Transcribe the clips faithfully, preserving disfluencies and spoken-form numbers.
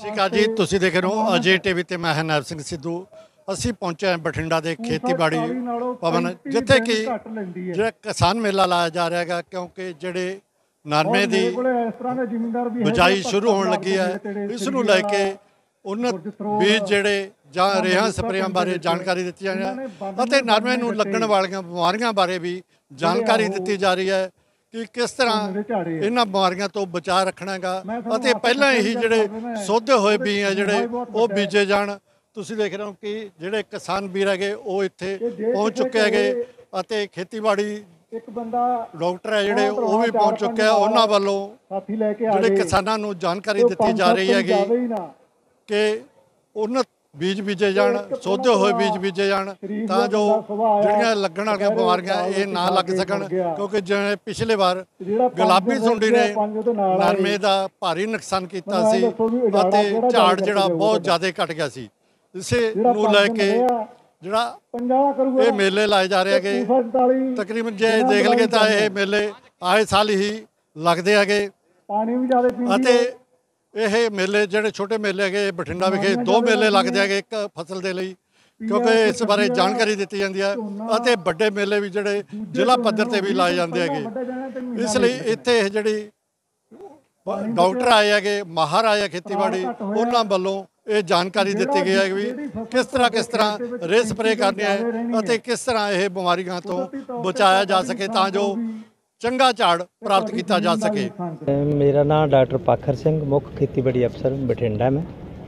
ਸਤਿ ਸ਼੍ਰੀ ਅਕਾਲ ਜੀ, ਤੁਸੀਂ ਦੇਖ ਰਹੇ ਹੋ ਅਜੇ ਟੀਵੀ ਤੇ ਮੈਂ ਹਾਂ ਨੈਬ ਸਿੰਘ ਸਿੱਧੂ। ਅਸੀਂ ਪਹੁੰਚੇ ਹਾਂ ਬਠਿੰਡਾ ਦੇ ਖੇਤੀਬਾੜੀ ਭਵਨ, ਜਿੱਥੇ ਕਿ ਜਿਹੜਾ ਕਿਸਾਨ ਮੇਲਾ ਲਾਇਆ ਜਾ ਰਿਹਾ ਹੈਗਾ, ਕਿਉਂਕਿ ਜਿਹੜੇ ਨਰਮੇ ਦੀ ਬਿਜਾਈ ਸ਼ੁਰੂ ਹੋਣ ਲੱਗੀ ਹੈ, ਇਸ ਨੂੰ ਲੈ ਕੇ ਉन्नत ਬੀਜ ਜਿਹੜੇ ਜਾਂ ਰੇਹਾਂ ਸਪਰੇਆਂ ਬਾਰੇ ਜਾਣਕਾਰੀ ਦਿੱਤੀ ਜਾ ਰਹੀ ਹੈ ਅਤੇ ਨਰਮੇ ਨੂੰ ਲੱਗਣ ਵਾਲੀਆਂ ਬਿਮਾਰੀਆਂ ਬਾਰੇ ਵੀ ਜਾਣਕਾਰੀ ਦਿੱਤੀ ਜਾ ਰਹੀ ਹੈ कि किस तरह इन्हां बीमारियों तो बचा रखना है ਅਤੇ ਪਹਿਲਾਂ ਹੀ ਜਿਹੜੇ ਸੋਧੇ ਹੋਏ ਬੀਜ ਹੈ ਜਿਹੜੇ ਉਹ ਬੀਜੇ ਜਾਣ। ਤੁਸੀਂ ਦੇਖ ਰਹੇ ਹੋ ਕਿ ਜਿਹੜੇ ਕਿਸਾਨ ਵੀਰ ਹੈਗੇ ਉਹ ਇੱਥੇ ਪਹੁੰਚ ਚੁੱਕੇ ਹੈਗੇ ਅਤੇ ਖੇਤੀਬਾੜੀ ਇੱਕ ਬੰਦਾ ਡਾਕਟਰ ਹੈ ਜਿਹੜੇ ਉਹ ਵੀ ਪਹੁੰਚ ਚੁੱਕੇ ਆ। ਉਹਨਾਂ ਵੱਲੋਂ ਜਿਹੜੇ ਕਿਸਾਨਾਂ ਨੂੰ ਜਾਣਕਾਰੀ ਦਿੱਤੀ ਜਾ ਰਹੀ ਹੈਗੀ ਕਿ उन्नत बीज बीजे जान, सोधे हुए बीज बीजे जान, तां जो जिहड़ियां लगण वालियां बीमारियां ये ना लग सकन, क्योंकि जिवें पिछले बार गुलाबी सुंडी ने नरमे दा भारी नुकसान कीता सी अते झाड़ जिहड़ा बहुत ज़्यादा घट गया सी। इसे नूं लैके जिहड़ा ये मेले लाए जा रहे हैं, तकरीबन जे देख लगे तो ये मेले आए साल ही लगते हैं। ਇਹ ਮੇਲੇ ਜਿਹੜੇ ਛੋਟੇ ਮੇਲੇ ਹੈਗੇ ਬਠਿੰਡਾ ਵਿਖੇ ਦੋ ਮੇਲੇ ਲੱਗਦੇ ਹੈਗੇ ਇੱਕ ਫਸਲ ਦੇ ਲਈ, ਕਿਉਂਕਿ ਇਸ ਬਾਰੇ ਜਾਣਕਾਰੀ ਦਿੱਤੀ ਜਾਂਦੀ ਹੈ ਅਤੇ ਵੱਡੇ ਮੇਲੇ ਵੀ ਜਿਹੜੇ ਜ਼ਿਲ੍ਹਾ ਪੱਧਰ ਤੇ ਵੀ ਲਾਏ ਜਾਂਦੇ ਹੈਗੇ। ਇਸ ਲਈ ਇੱਥੇ ਜਿਹੜੀ ਡਾਕਟਰ ਆਏ ਹੈਗੇ, ਮਾਹਰ ਆਏ ਖੇਤੀਬਾੜੀ, ਉਹਨਾਂ ਵੱਲੋਂ ਇਹ ਜਾਣਕਾਰੀ ਦਿੱਤੀ ਗਈ ਹੈ ਵੀ ਕਿਸ ਤਰ੍ਹਾਂ ਕਿਸ ਤਰ੍ਹਾਂ ਰੇਹ ਸਪਰੇ ਕਰਨੀ ਹੈ ਅਤੇ ਕਿਸ ਤਰ੍ਹਾਂ ਇਹ ਬਿਮਾਰੀਆਂ ਤੋਂ ਬਚਾਇਆ ਜਾ ਸਕੇ ਤਾਂ ਜੋ ਚੰਗਾ ਝਾੜ ਪ੍ਰਾਪਤ किया जा सके। मेरा नाम डॉक्टर पाखर सिंह, मुख खेतीबाड़ी अफसर बठिंडा में।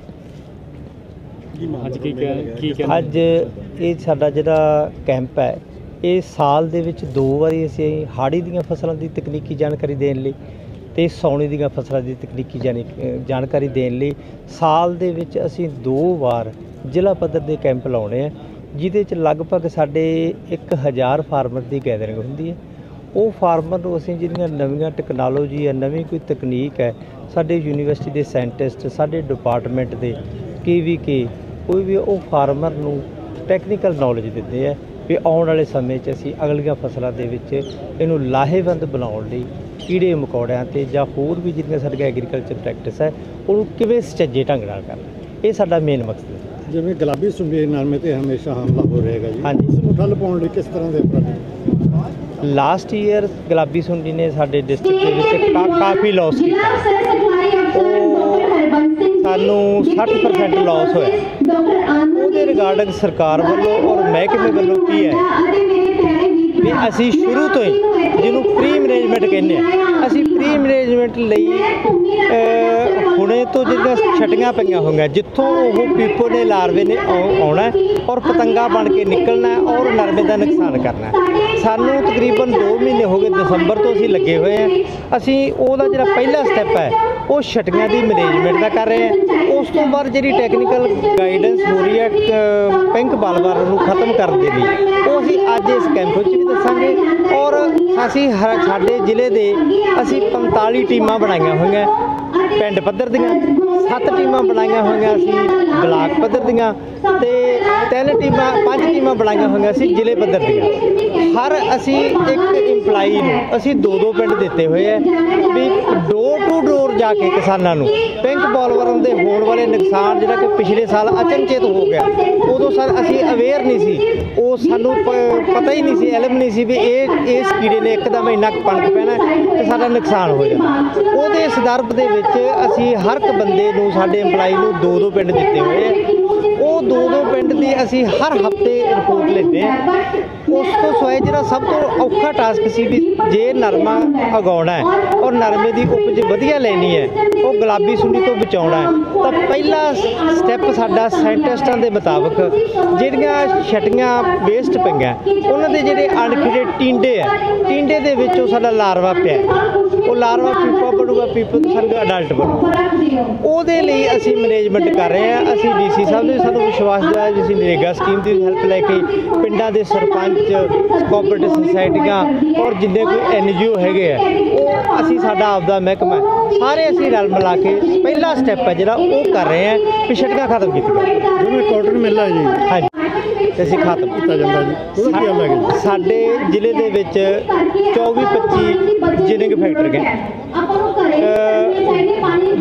अज अज ये साडा जिहड़ा कैंप है ये साल दे विच दो वारी असीं हाड़ी दीयां फसलां दी तकनीकी जानकारी देण लई ते सौणी दीयां फसलां दी तकनीकी जानकारी देण लई साल दे विच असीं दो वार जिला पद्धर दे कैंप लाउणे आ, जिहदे च लगभग साडे एक हज़ार फार्मर दी गैदरिंग हुंदी है। ਉਹ ਫਾਰਮਰ ਨੂੰ ਅਸੀਂ ਜਿਹੜੀਆਂ ਨਵੀਆਂ ਟੈਕਨੋਲੋਜੀ ਹੈ, ਨਵੀਂ ਕੋਈ ਤਕਨੀਕ ਹੈ, ਸਾਡੇ ਯੂਨੀਵਰਸਿਟੀ ਦੇ ਸਾਇੰਟਿਸਟ, ਸਾਡੇ ਡਿਪਾਰਟਮੈਂਟ ਦੇ ਕੇ ਵੀ ਕੇ ਕੋਈ ਵੀ ਉਹ ਫਾਰਮਰ ਨੂੰ ਟੈਕਨੀਕਲ ਨੌਲੇਜ ਦਿੰਦੇ ਆ ਵੀ ਆਉਣ ਵਾਲੇ ਸਮੇਂ 'ਚ ਅਸੀਂ ਅਗਲੀਆਂ ਫਸਲਾਂ ਦੇ ਵਿੱਚ ਇਹਨੂੰ ਲਾਹੇਵੰਦ ਬਣਾਉਣ ਲਈ ਕੀੜੇ ਮਕੌੜਿਆਂ 'ਤੇ ਜਾਂ ਹੋਰ ਵੀ ਜਿਹੜੀਆਂ ਸਾਡੀਆਂ ਐਗਰੀਕਲਚਰ ਪ੍ਰੈਕਟਿਸ ਹੈ ਉਹਨੂੰ ਕਿਵੇਂ ਸੁਚੱਜੇ ਢੰਗ ਨਾਲ ਕਰਨਾ, ਇਹ ਸਾਡਾ ਮੇਨ ਮਕਸਦ ਹੈ। ਜਿਵੇਂ ਗੁਲਾਬੀ ਸੁੰਡੀ ਨਰਮੇ 'ਤੇ ਹਮੇਸ਼ਾ ਹਮਲਾ ਹੋ ਰਿਹਾ ਹੈਗਾ ਜੀ, ਹਾਂਜੀ, ਇਸ ਨੂੰ ਠੱਲ ਪਾਉਣ ਲਈ ਕਿਸ ਤਰ੍ਹਾਂ ਦੇ ਉਪਰਾਲੇ? ਲਾਸਟ ਈਅਰ ਗੁਲਾਬੀ ਸੁੰਡੀ ਨੇ ਸਾਡੇ ਡਿਸਟ੍ਰਿਕਟ ਦੇ ਵਿੱਚ ਕਾ ਕਾਫੀ ਲੋਸ ਕੀਤਾ, ਉਹ ਸਾਨੂੰ ਸੱਠ ਪਰਸੈਂਟ ਲੋਸ ਹੋਇਆ। ਉਹਦੇ ਰਿਗਾਰਡਿੰਗ ਸਰਕਾਰ ਵੱਲੋਂ ਔਰ ਮਹਿਕਮੇ ਵੱਲੋਂ ਕੀ ਹੈ ਵੀ ਅਸੀਂ ਸ਼ੁਰੂ ਤੋਂ ਹੀ ਜਿਹਨੂੰ ਪ੍ਰੀ ਮੈਨੇਜਮੈਂਟ ਕਹਿੰਦੇ ਹਾਂ, ਅਸੀਂ ਪ੍ਰੀ ਮੈਨੇਜਮੈਂਟ ਲਈ ਹੁਣੇ ਤੋਂ ਜਿਹੜੀਆਂ ਛਟੀਆਂ ਪਈਆਂ ਹੋਈਆਂ ਜਿੱਥੋਂ ਉਹ ਪੀਪੋ ਦੇ ਲਾਰਵੇ ਨੇ ਆਉਣਾ ਔਰ ਪਤੰਗਾ ਬਣ ਕੇ ਨਿਕਲਣਾ ਔਰ ਨਰਮੇ ਦਾ ਨੁਕਸਾਨ ਕਰਨਾ। ਸਾਨੂੰ ਤਕਰੀਬਨ ਦੋ ਮਹੀਨੇ ਹੋ ਗਏ, ਦਸੰਬਰ ਤੋਂ ਅਸੀਂ ਲੱਗੇ ਹੋਏ ਹਾਂ। ਅਸੀਂ ਉਹਦਾ ਜਿਹੜਾ ਪਹਿਲਾ ਸਟੈਪ ਹੈ ਉਹ ਛਟੀਆਂ ਦੀ ਮੈਨੇਜਮੈਂਟ ਦਾ ਕਰ ਰਹੇ ਹਾਂ। ਉਸ ਤੋਂ ਬਾਅਦ ਜਿਹੜੀ ਟੈਕਨੀਕਲ ਗਾਈਡੈਂਸ ਹੋ ਰਹੀ ਹੈ ਪਿੰਕ ਬਾਲਵਾਰ ਨੂੰ ਖਤਮ ਕਰਨ ਦੇ ਲਈ, ਉਹ ਅਸੀਂ ਅੱਜ ਇਸ ਕੈਂਪ ਵਿੱਚ ਵੀ ਦੱਸਾਂਗੇ। ਔਰ ਅਸੀਂ ਹਰ ਸਾਡੇ ਜ਼ਿਲ੍ਹੇ ਦੇ ਅਸੀਂ ਪੰਤਾਲੀ ਟੀਮਾਂ ਬਣਾਈਆਂ ਹੋਈਆਂ ਪਿੰਡ ਪੱਧਰ ਦੀਆਂ, ਸੱਤ ਟੀਮਾਂ ਬਣਾਈਆਂ ਹੋਈਆਂ ਅਸੀਂ ਬਲਾਕ ਪੱਧਰ ਦੀਆਂ ਅਤੇ ਤਿੰਨ ਟੀਮਾਂ ਪੰਜ ਟੀਮਾਂ ਬਣਾਈਆਂ ਹੋਈਆਂ ਅਸੀਂ ਜ਼ਿਲ੍ਹੇ ਪੱਧਰ ਦੀਆਂ। ਹਰ ਅਸੀਂ ਇੱਕ ਇੰਪਲਾਈ ਨੂੰ ਅਸੀਂ ਦੋ ਦੋ ਪਿੰਡ ਦਿੱਤੇ ਹੋਏ ਹੈ ਵੀ ਡੋਰ ਟੂ ਡੋਰ ਜਾ ਕੇ ਕਿਸਾਨਾਂ ਨੂੰ ਪਿੰਕ ਬਾਲਵਰਮ ਦੇ ਹੋਣ ਵਾਲੇ ਨੁਕਸਾਨ ਜਿਹੜਾ ਕਿ ਪਿਛਲੇ ਸਾਲ ਅਚਨਚੇਤ ਹੋ ਗਿਆ, ਉਦੋਂ ਸਰ ਅਸੀਂ ਅਵੇਅਰ ਨਹੀਂ ਸੀ, ਉਹ ਸਾਨੂੰ ਪ ਪਤਾ ਹੀ ਨਹੀਂ ਸੀ, ਇਲਮ ਨਹੀਂ ਸੀ ਵੀ ਇਹ ਇਸ ਕੀੜੇ ਨੇ ਇੱਕਦਮ ਇੰਨਾ ਕੁ ਪਣਕ ਪੈਣਾ ਅਤੇ ਸਾਡਾ ਨੁਕਸਾਨ ਹੋ ਜਾਂਦਾ। ਉਹਦੇ ਸੰਦਰਭ ਦੇ ਵਿੱਚ ਅਸੀਂ ਹਰ ਇੱਕ ਬੰਦੇ ਨੂੰ ਸਾਡੇ ਇੰਪਲਾਈ ਨੂੰ ਦੋ ਦੋ ਪਿੰਡ ਦਿੱਤੇ ਹੋਏ ਹੈ। ਉਹ ਦੋ ਦੋ ਪਿੰਡ ਦੀ ਅਸੀਂ ਹਰ ਹਫ਼ਤੇ ਰਿਪੋਰਟ ਲੈਂਦੇ ਹਾਂ। ਉਸ ਤੋਂ ਸਿਵਾਏ ਜਿਹੜਾ ਸਭ ਤੋਂ ਔਖਾ ਟਾਸਕ ਸੀ ਵੀ ਜੇ ਨਰਮਾ ਉਗਾਉਣਾ ਹੈ ਔਰ ਨਰਮੇ ਦੀ ਉਪਜ ਵਧੀਆ ਲੈਣੀ ਹੈ, ਉਹ ਗੁਲਾਬੀ ਸੁੰਡੀ ਤੋਂ ਬਚਾਉਣਾ ਹੈ, ਤਾਂ ਪਹਿਲਾ ਸਟੈਪ ਸਾਡਾ ਸਾਇੰਟਿਸਟਾਂ ਦੇ ਮੁਤਾਬਕ ਜਿਹੜੀਆਂ ਛਟੀਆਂ ਵੇਸਟ ਪਈਆਂ ਉਹਨਾਂ ਦੇ ਜਿਹੜੇ ਅਣਖਿੜੇ ਟੀਂਡੇ ਹੈ, ਟੀਂਡੇ ਦੇ ਵਿੱਚ ਉਹ ਸਾਡਾ ਲਾਰਵਾ ਪਿਆ, ਉਹ ਲਾਰਵਾ ਪੀਪਾ ਬਣੂਗਾ, ਪੀਪੇ ਤੋਂ ਸਾਨੂੰ ਅਡਲਟ ਬਣੂਗਾ। ਉਹਦੇ ਲਈ ਅਸੀਂ ਮੈਨੇਜਮੈਂਟ ਕਰ ਰਹੇ ਹਾਂ। ਅਸੀਂ ਡੀ ਸੀ ਸਾਹਿਬ ਨੇ ਸਾਨੂੰ ਵਿਸ਼ਵਾਸ ਦਿਵਾਇਆ ਵੀ ਅਸੀਂ ਨਰੇਗਾ ਸਕੀਮ ਦੀ ਹੈਲਪ ਲੈ ਕੇ ਪਿੰਡਾਂ ਦੇ ਸਰਪੰਚ, ਕੋਆਪਰੇਟਿਵ ਸੁਸਾਇਟੀਆਂ ਔਰ ਜਿੰਨੇ ਕੋਈ ਐਨ ਜੀ ਓ ਹੈਗੇ ਆ, ਉਹ ਅਸੀਂ ਸਾਡਾ ਆਪਦਾ ਮਹਿਕਮਾ ਸਾਰੇ ਅਸੀਂ ਰਲ ਮਿਲਾ ਕੇ ਪਹਿਲਾ ਸਟੈਪ ਹੈ ਜਿਹੜਾ ਉਹ ਕਰ ਰਹੇ ਹਾਂ ਵੀ ਛਟੀਆਂ ਖਤਮ ਕੀਤੀਆਂ। ਜਿਵੇਂ ਕਾਟਨ ਮਿਲ ਹੈ ਜੀ, ਹਾਂਜੀ, ਤੇ ਅਸੀਂ ਖਤਮ ਕੀਤਾ ਜਾਂਦਾ ਜੀ। ਉਹਦਾ ਕੀ ਹਾਲ ਹੈ? ਸਾਡੇ ਜ਼ਿਲ੍ਹੇ ਦੇ ਵਿੱਚ ਚੌਵੀ ਪੱਚੀ ਜਿਨਿੰਗ ਫੈਕਟਰੀ ਹੈ,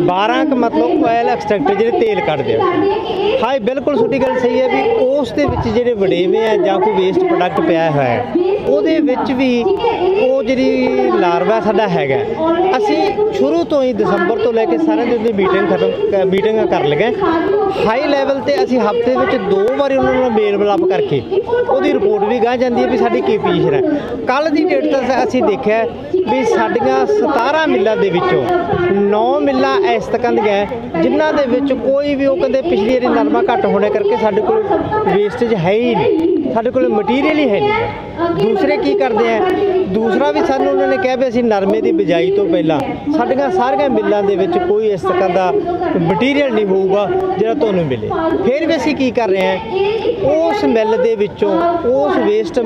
बारह क मतलब ऑयल एक्सट्रैक्टर ਜਿਹੜੇ ਤੇਲ ਕੱਢਦੇ ਆ। ਹਾਂ ਬਿਲਕੁਲ ਤੁਹਾਡੀ ਗੱਲ ਸਹੀ ਹੈ ਵੀ ਉਸ ਦੇ ਵਿੱਚ ਜਿਹੜੇ ਵੜੇਵੇਂ ਆ ਜਾਂ ਕੋਈ ਵੇਸਟ ਪ੍ਰੋਡਕਟ ਪਿਆ ਹੋਇਆ ਹੈ ਉਹਦੇ ਵਿੱਚ ਵੀ ਉਹ ਜਿਹੜੀ ਲਾਰਵਾ ਸਾਡਾ ਹੈਗਾ ਅਸੀਂ ਸ਼ੁਰੂ ਤੋਂ ਹੀ ਦਸੰਬਰ ਤੋਂ ਲੈ ਕੇ ਸਾਰਿਆਂ ਦੀ ਮੀਟਿੰਗ ਖਤਮ ਮੀਟਿੰਗਾਂ ਕਰ ਲਗੇ ਹਾਈ ਲੈਵਲ ਤੇ ਅਸੀਂ ਹਫ਼ਤੇ ਵਿੱਚ ਦੋ ਵਾਰੀ ਉਹਨਾਂ ਨਾਲ ਮੇਲ ਮਿਲਾਪ ਕਰਕੇ ਉਹਦੀ ਰਿਪੋਰਟ ਵੀ ਗਾਹ ਜਾਂਦੀ ਹੈ ਵੀ ਸਾਡੀ ਕੀ ਪੋਜੀਸ਼ਨ ਹੈ। ਕੱਲ੍ਹ ਦੀ ਡੇਟ ਤੱਕ ਅਸੀਂ ਦੇਖਿਆ ਵੀ ਸਾਡੀਆਂ ਸਤਾਰਾਂ ਮਿੱਲਾਂ ਦੇ ਵਿੱਚੋਂ ਨੌ ਮਿੱਲਾਂ ਇਸ ਤੱਕ ਦੀਆਂ ਜਿਨ੍ਹਾਂ ਦੇ ਵਿੱਚ ਕੋਈ ਵੀ ਉਹ ਕਹਿੰਦੇ ਪਿਛਲੀ ਵਾਰੀ ਨਰਮਾ ਘੱਟ ਹੋਣੇ ਕਰਕੇ ਸਾਡੇ ਕੋਲ ਵੇਸਟੇਜ ਹੈ ਹੀ ਨਹੀਂ, ਸਾਡੇ ਕੋਲ ਮਟੀਰੀਅਲ ਹੀ ਹੈ ਨਹੀਂ। ਦੂਸਰੇ ਕੀ ਕਰਦੇ ਆ ਦੂਸਰਾ ਵੀ ਸਾਨੂੰ ਉਹਨਾਂ ਨੇ ਕਿਹਾ ਵੀ ਅਸੀਂ ਨਰਮੇ ਦੀ ਬਿਜਾਈ ਤੋਂ ਪਹਿਲਾਂ ਸਾਡੀਆਂ ਸਾਰੀਆਂ ਮਿੱਲਾਂ ਦੇ ਵਿੱਚ ਕੋਈ ਇਸ ਤਰ੍ਹਾਂ ਦਾ ਮਟੀਰੀਅਲ ਨਹੀਂ ਹੋਊਗਾ ਜਿਹੜਾ ਤੁਹਾਨੂੰ ਮਿਲੇ। ਫਿਰ ਵੀ ਅਸੀਂ ਕੀ ਕਰ ਰਹੇ ਹਾਂ ਉਸ ਮਿੱਲ ਦੇ ਵਿੱਚੋਂ ਉਸ ਵੇਸਟ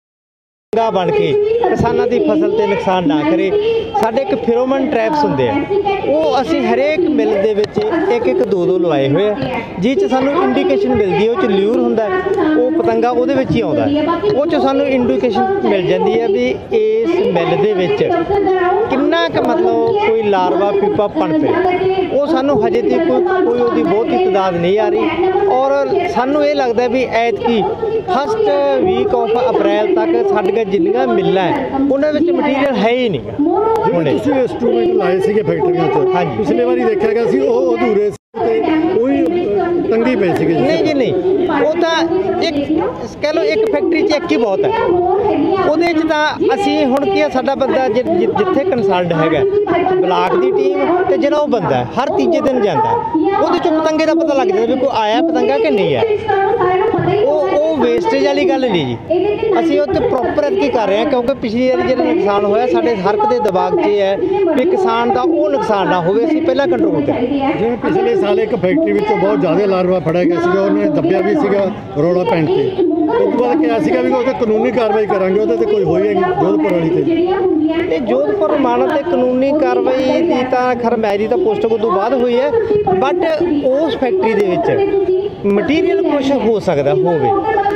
बन के किसानों की फसल से नुकसान ना करे। साढ़े एक फिरोमन ट्रैप्स होंगे वो असी हरेक मिल के एक एक दो दो लवाए हुए जिस सानू इंडिकेशन मिलती है वो ल्यूर होंगे वो पतंगा वो ही आता वो सानू इंडिकेशन मिल जाती है भी इस मिल के किन्ना क मतलब कोई लार्वा पीपा पन पे वो सानू हजे तक कोई कोई उसकी बहुत ही तादाद नहीं आ रही और सानू ये लगता है भी ऐतकी फस्ट वीक ऑफ अप्रैल तक साढ़े जिन्नियां मिल्लां उन्हां विच मटीरियल है ही नहीं। ਜਿਹੜੇ ਤੁਸੀਂ ਇੰਸਟਰੂਮੈਂਟ ਲਾਏ ਸੀਗੇ ਫੈਕਟਰੀਆਂ 'ਚ ਹਾਂਜੀ ਪਿਛਲੇ ਵਾਰੀ ਦੇਖਿਆ ਗਿਆ ਸੀ ਉਹ ਅਧੂਰੇ ਸੀ ਤੇ ਉਹੀ ਤੰਗੀ ਪਈ ਸੀਗੀ। ਨਹੀਂ ਜੀ ਨਹੀਂ ਉਹ ਤਾਂ ਇੱਕ ਕਹਿ ਲਓ ਇੱਕ ਫੈਕਟਰੀ 'ਚ ਇੱਕ ਹੀ ਬਹੁਤ ਹੈ ਉਹਦੇ 'ਚ ਤਾਂ ਅਸੀਂ ਹੁਣ ਕੀ ਆ ਸਾਡਾ ਬੰਦਾ ਜਿੱਥੇ ਕੰਸਲਟ ਹੈਗਾ ਬਲਾਕ ਦੀ ਟੀਮ ਤੇ ਜਿਹੜਾ ਉਹ ਬੰਦਾ ਹਰ ਤੀਜੇ ਦਿਨ ਜਾਂਦਾ ਉਹਦੇ 'ਚੋਂ ਪਤੰਗੇ ਦਾ ਪਤਾ ਲੱਗ ਜਾਂਦਾ ਵੀ ਕੋਈ ਆਇਆ ਪਤੰਗਾ ਕਿ ਨਹੀਂ ਆਇਆ। ਉਹ ਉਹ ਵੇਸਟੇਜ ਵਾਲੀ ਗੱਲ ਨਹੀਂ ਜੀ ਅਸੀਂ ਉੱਥੇ ਪ੍ਰੋਪਰ ਐਤਕੀ ਕਰ ਰਹੇ ਹਾਂ ਕਿਉਂਕਿ ਪਿਛਲੀ ਵਾਰੀ ਜਿਹੜਾ ਨੁਕਸਾਨ ਹੋਇਆ ਸਾਡੇ ਹਰਕ ਦੇ ਦਿਮਾਗ 'ਚ ਇਹ ਹੈ ਵੀ ਕਿਸਾਨ ਦਾ ਉਹ ਨੁਕਸਾਨ ਨਾ ਹੋਵੇ ਅਸੀਂ ਪਹਿਲਾਂ ਕੰਟਰੋਲ ਕਰੀਏ। ਜਿਵੇਂ ਪਿਛਲੇ ਸਾਲ ਇੱਕ ਫੈਕਟਰੀ ਵਿੱਚੋਂ ਬਹੁਤ ਜ਼ਿਆਦਾ ਲਾਰਵਾ ਫੜਿਆ ਗਿਆ ਸੀਗਾ ਉਹਨਾਂ ਨੇ ਦੱਬਿਆ ਵੀ ਸੀਗਾ ਰੌਲਾ ਪੈਣ ਤੇ ਉਸ ਤੋਂ ਬਾਅਦ ਕਿਹਾ ਸੀਗਾ ਵੀ ਉਹ ਤੇ ਕਾਨੂੰਨੀ ਕਾਰਵਾਈ ਕਰਾਂਗੇ ਉਹਦੇ ਤੇ ਕੋਈ ਹੋਈ ਹੈਗੀ ਜੋਧਪੁਰ ਵਾਲੀ ਤੇ ਤੇ ਜੋਧਪੁਰ ਮਾਨਤ ਤੇ ਕਾਨੂੰਨੀ ਕਾਰਵਾਈ ਦੀ ਤਾਂ ਖਰ ਮੈਰੀ ਤਾਂ ਪੋਸਟਿੰਗ ਤੋਂ ਬਾਅਦ ਹੋਈ ਹੈ ਬਟ ਉਸ ਫੈਕਟਰੀ ਦੇ ਵਿੱਚ ਮਟੀਰੀਅਲ ਕੁਛ ਹੋ ਸਕਦਾ ਹੋਵੇ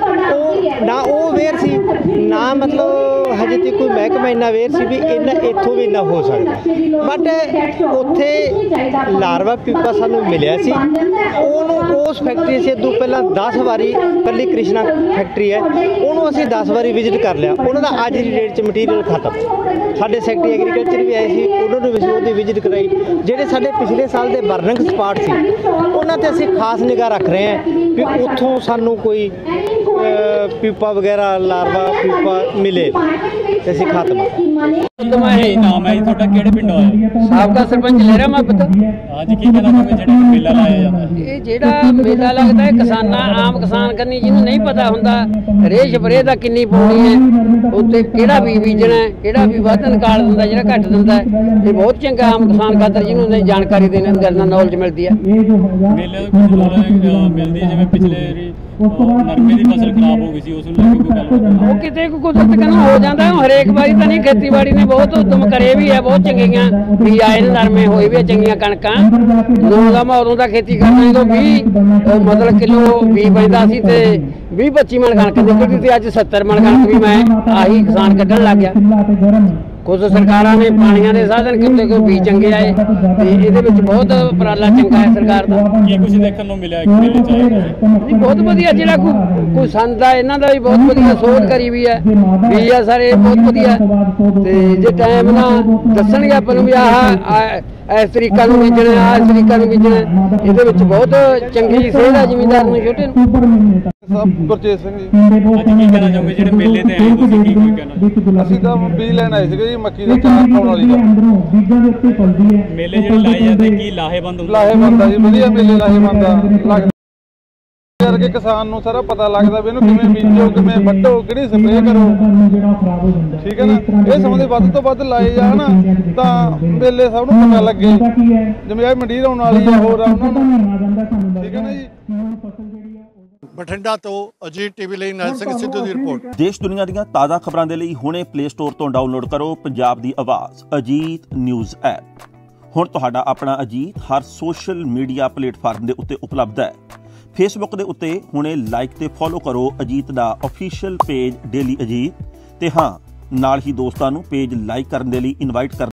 ਉਹ ਨਾ ਉਹ ਅਵੇਅਰ ਸੀ ਨਾ ਮਤਲਬ ਹਜੇ ਤੱਕ ਕੋਈ ਮਹਿਕਮਾ ਇੰਨਾ ਅਵੇਅਰ ਸੀ ਵੀ ਇੰਨਾ ਇੱਥੋਂ ਵੀ ਇੰਨਾ ਹੋ ਸਕਦਾ ਬਟ ਉੱਥੇ ਲਾਰਵਾ ਪੀਪਾ ਸਾਨੂੰ ਮਿਲਿਆ ਸੀ ਉਹਨੂੰ ਉਸ ਫੈਕਟਰੀ ਸੇ ਤੋਂ ਪਹਿਲਾਂ ਦਸ ਵਾਰੀ ਇਕੱਲੀ ਕ੍ਰਿਸ਼ਨਾ ਫੈਕਟਰੀ ਹੈ ਉਹਨੂੰ ਅਸੀਂ ਦਸ ਵਾਰੀ ਵਿਜ਼ਿਟ ਕਰ ਲਿਆ ਉਹਨਾਂ ਦਾ ਅੱਜ ਦੀ ਡੇਟ 'ਚ ਮਟੀਰੀਅਲ ਖਤਮ। ਸਾਡੇ ਸੈਕਟਰੀ ਐਗਰੀਕਲਚਰ ਵੀ ਆਏ ਸੀ ਉਹਨਾਂ ਨੂੰ ਵੀ ਉਹਦੀ ਵਿਜ਼ਿਟ ਕਰਾਈ ਜਿਹੜੇ ਸਾਡੇ ਪਿਛਲੇ ਸਾਲ ਦੇ ਬਰਨਿੰਗ ਸਪਾਟ ਸੀ ਉਹਨਾਂ 'ਤੇ ਅਸੀਂ ਖਾਸ ਨਿਗਾਹ ਰੱਖ ਰਹੇ ਹਾਂ ਵੀ ਉੱਥੋਂ ਸਾਨੂੰ ਕੋਈ पीपा वगैरह लार्वा पीपा मिले ਅਸੀਂ ਖਤਮ ਮੈਂ ਹੀ ਨਾਮ ਹੈ ਤੁਹਾਡਾ ਕਿਹੜੇ ਪਿੰਡੋਂ ਆਇਆ ਸਾਬਕਾ ਸਰਪੰਚ ਲਹਿਰਾ ਮਾਪਤ ਅੱਜ ਕੀ ਕਹਿਣਾ ਚਾਹੁੰਦੇ ਜਿਹੜਾ ਮੇਲਾ ਲਾਇਆ ਜਾਂਦਾ ਇਹ ਜਿਹੜਾ ਮੇਲਾ ਲੱਗਦਾ ਹੈ ਕਿਸਾਨਾਂ ਆਮ ਕਿਸਾਨ ਕਰਨੀ ਜਿਹਨੂੰ ਨਹੀਂ ਪਤਾ ਹੁੰਦਾ ਰੇਹ ਸਪਰੇ ਦਾ ਕਿੰਨੀ ਪਾਉਣੀ ਹੈ ਉੱਤੇ ਕਿਹੜਾ ਵੀ ਬੀਜਣਾ ਹੈ ਕਿਹੜਾ ਵੀ ਵੱਧ ਨਿਕਾਲ ਦਿੰਦਾ ਜਿਹੜਾ ਘੱਟ ਦਿੰਦਾ ਇਹ ਬਹੁਤ ਚੰਗਾ ਆਮ ਕਿਸਾਨ ਖਾਤਰ ਜਿਹਨੂੰ ਨਹੀਂ ਜਾਣਕਾਰੀ ਦੇਣ ਦੀ ਗੱਲ ਨੌਲੇਜ ਮਿਲਦੀ ਹੈ। ਮੇਲੇ ਤੋਂ ਮਿਲਦੀ ਜਿਵੇਂ ਪਿਛਲੇ ਨਰਮੇ ਦੀ ਫਸਲ ਖਰਾਬ ਹੋ ਗਈ ਸੀ ਉਸ ਨੂੰ ਲੈ ਕੇ ਕੋਈ ਗੱਲ ਉਹ ਕਿਤੇ ਕੋਈ ਕੁਦਰਤ ਕਰਨ ਹੋ ਜਾਂਦਾ ਹਰੇਕ ਵਾਰੀ ਤਾਂ ਨਹੀਂ ਖੇਤੀਬਾੜੀ ਨੇ ਬਹੁਤ ਉਦਮ ਕਰੇ ਵੀ ਹੈ ਬਹੁਤ ਚੰਗੀਆਂ ਵੀ ਆਏ ਨੇ ਨਰਮੇ ਹੋਏ ਵੀ ਚੰਗੀਆਂ ਕਣਕਾਂ ਉਦੋਂ ਦਾ ਮੈਂ ਉਦੋਂ ਦਾ ਖੇਤੀ ਕਰਦਾ ਜਦੋਂ ਵੀਹ ਮਤਲਬ ਕਿਲੋ ਵੀਹ ਪੈਂਦਾ ਸੀ ਤੇ ਵੀਹ ਪੱਚੀ ਮਣ ਕਣਕ ਨਿਕਲਦੀ ਤੇ ਅੱਜ ਸੱਤਰ ਮਣ ਕਣਕ ਵੀ ਮੈਂ ਆਹੀ ਕਿਸਾਨ ਕੱਢਣ ਲੱਗ ਗਿਆ। ਕੁਝ ਸਰਕਾਰਾਂ ਨੇ ਪਾਣੀਆਂ ਦੇ ਸਾਧਨ ਕਿਤੇ ਕੋਈ ਬੀਜ ਚੰਗੇ ਆਏ ਤੇ ਇਹਦੇ ਵਿੱਚ ਬਹੁਤ ਉਪਰਾਲਾ ਚੰਗਾ ਹੈ ਸਰਕਾਰ ਦਾ। ਕੀ ਕੁਝ ਦੇਖਣ ਨੂੰ ਮਿਲਿਆ ਮੇਲੇ 'ਚ ਨਹੀਂ ਬਹੁਤ ਵਧੀਆ ਜਿਹੜਾ ਕੋਈ ਕੋਈ ਸੰਦ ਆ ਇਹਨਾਂ ਦਾ ਵੀ ਬਹੁਤ ਵਧੀਆ ਸੋਧ ਕਰੀ ਵੀ ਹੈ ਵੀ ਆ ਸਾਰੇ ਬਹੁਤ ਵਧੀਆ ਤੇ ਜੇ ਟਾਈਮ ਨਾਲ ਦੱਸਣਗੇ ਆਪਾਂ ਨੂੰ ਵੀ ਆਹ ਇਸ ਤਰੀਕਾ ਨੂੰ ਬੀਜਣਾ ਆਹ ਇਸ ਤਰੀਕਾ ਨੂੰ ਬੀਜਣਾ ਇਹਦੇ ਵਿੱਚ ਬਹੁਤ ਚੰਗੀ ਸੇਧ ਹੈ ਜ਼ਿਮੀਂਦਾਰ ਨੂੰ ਛੋਟੇ ਨੂੰ। ਗੁਰਜੀਤ ਸਿੰਘ ਜੀ ਅੱਜ ਕੀ ਕਹਿਣਾ ਚਾਹੋਗੇ ਜਿਹੜੇ ਮੇਲੇ ਤੇ ਆਏ ਤੁਸੀਂ ਕੀ ਕੋਈ ਕਹਿਣਾ ਅਸੀਂ ਤਾਂ ਬੀਜ ਲੈਣ ਆਏ ਸੀਗੇ ਜੀ ਮੱਕੀ ਦੇ ਚਾਰ ਪਾਉਣ ਵਾਲੀ ਦਾ ਮੇਲੇ ਜਿਹੜੇ ਲਾਏ ਜਾਂਦੇ ਕੀ ਲਾਹੇਬੰਦ ਹੁੰਦਾ ਲਾਹੇਬੰਦ ਆ ਜੀ ਵਧੀਆ ਮੇਲੇ ਲਾਹੇਬੰਦ ਆ ਲੱਗਦਾ ਕਰਕੇ ਕਿਸਾਨ ਨੂੰ ਸਾਰਾ ਪਤਾ ਲੱਗਦਾ ਵੀ ਇਹਨੂੰ ਕਿਵੇਂ ਬੀਜੋ ਕਿਵੇਂ ਵੱਢੋ ਕਿਹੜੀ ਸਪਰੇਅ ਕਰੋ ਠੀਕ ਹੈ ਨਾ ਇਹ ਸਮਝਦੇ ਵੱਧ ਤੋਂ ਵੱਧ ਲਾਏ ਜਾਣ ਤਾਂ ਮੇਲੇ ਸਭ ਨੂੰ ਪਤਾ ਲੱਗੇ ਜਿਵੇਂ ਇਹ ਮੰਡੀਰ ਆਉਣ ਵਾਲੀ ਆ ਹੋਰ ਆ ਉਹਨਾਂ ਨੂੰ ਠੀਕ ਹੈ ਨਾ ਜੀ। ਬਠਿੰਡਾ ਤੋਂ ਅਜੀਤ ਟੀਵੀ ਲਈ ਨੈਲ ਸਿੰਘ ਸਿੱਧੂ ਦੀ ਰਿਪੋਰਟ। ਦੇਸ਼ ਦੁਨੀਆ ਦੀਆਂ ਤਾਜ਼ਾ ਖਬਰਾਂ ਦੇ ਲਈ ਹੁਣੇ ਪਲੇ ਸਟੋਰ ਤੋਂ ਡਾਊਨਲੋਡ ਕਰੋ ਪੰਜਾਬ ਦੀ ਆਵਾਜ਼ ਅਜੀਤ ਨਿਊਜ਼ ਐਪ। ਹੁਣ ਤੁਹਾਡਾ ਆਪਣਾ ਅਜੀਤ ਹਰ ਸੋਸ਼ਲ ਮੀਡੀਆ ਪਲੇਟਫਾਰਮ ਦੇ ਉੱਤੇ ਉਪਲਬਧ ਹੈ। ਫੇਸਬੁੱਕ ਦੇ ਉੱਤੇ ਹੁਣੇ ਲਾਈਕ ਤੇ ਫੋਲੋ ਕਰੋ ਅਜੀਤ ਦਾ ਅਫੀਸ਼ੀਅਲ ਪੇਜ ਡੇਲੀ ਅਜੀਤ ਤੇ ਹਾਂ ਨਾਲ ਹੀ ਦੋਸਤਾਂ ਨੂੰ ਪੇਜ ਲਾਈਕ ਕਰਨ ਦੇ ਲਈ ਇਨਵਾਈਟ ਕਰ